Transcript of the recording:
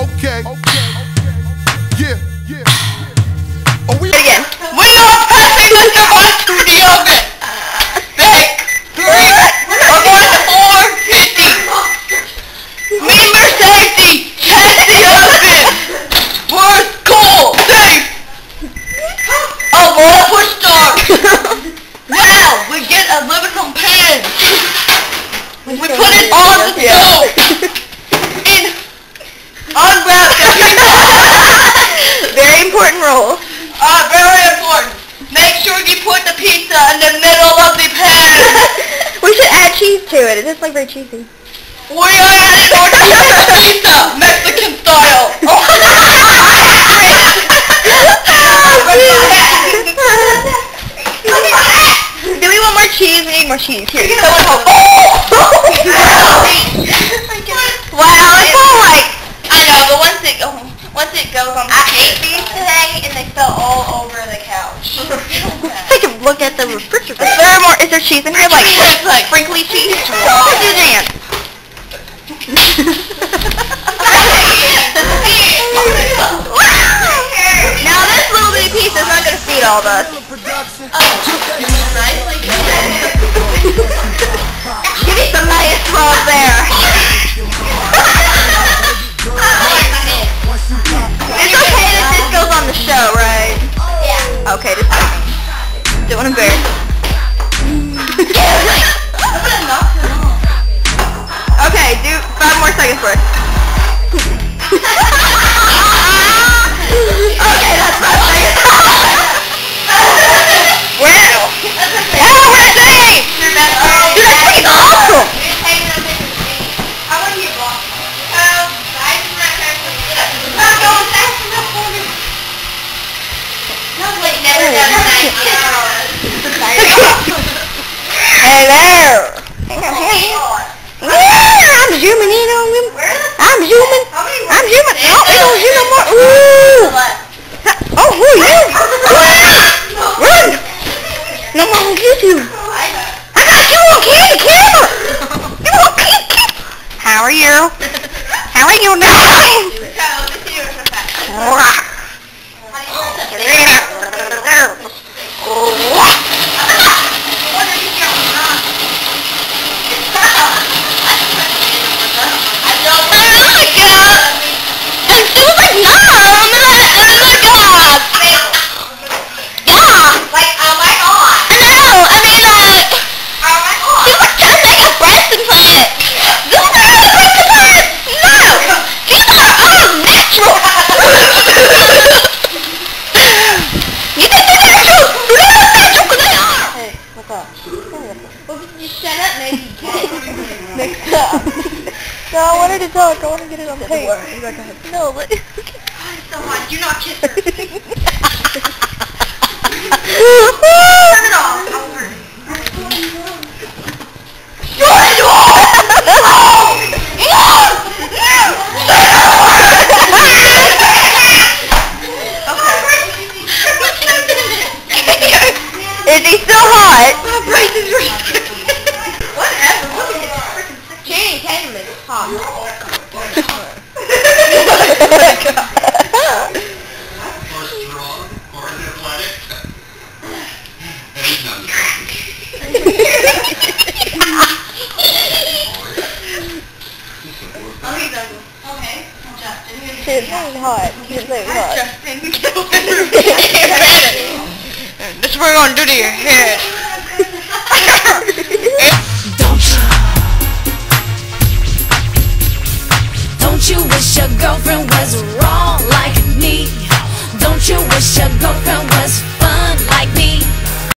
Okay. Yeah. Oh, we again. We are passing the device to the oven. Bake 3 or 450. Member safety. Test the oven. We're cool. Safe. Oh, we'll push start. Wow, we get aluminum pan. We put it on the stove. And unwrap it. Very important rule. Very important. Make sure you put the pizza in the middle of the pan. We should add cheese to it. It is like very cheesy. We are adding more cheese to pizza, Mexican style. Do we want more cheese? We need more cheese. Here. Wow, it's all like... I know, but once it goes on the hate these today, and they fell all over the couch. Take a look at the refrigerator. Is there cheese in here? Like sprinkly cheese? Let's do dance. Now this little bitty piece is not going to feed all of us. Give me some nice love there. It's okay that this goes on the show, right? Yeah. Okay, just don't want to embarrass him. Okay, do 5 more seconds worth. Okay, that's 5 seconds. Wow. Oh, we're safe! Dude, that's freaking awesome! Hello! I'm zooming in on them. I'm zooming. No, we don't zoom no more. Ooh! Oh, who are you? Run! No more on YouTube. I got you on camera! You on camera! How are you? How are you now? No, I wanted to talk. I want to get it on the tape. No, but... It's so hot. Do not kiss her. Turn it off. I'll hurt you. Is he still hot? My brain is whatever. Look at this freaking Channing Tatum is hot. It's really hot. It's really hot. This is what we're going to do to your head. Don't you wish your girlfriend was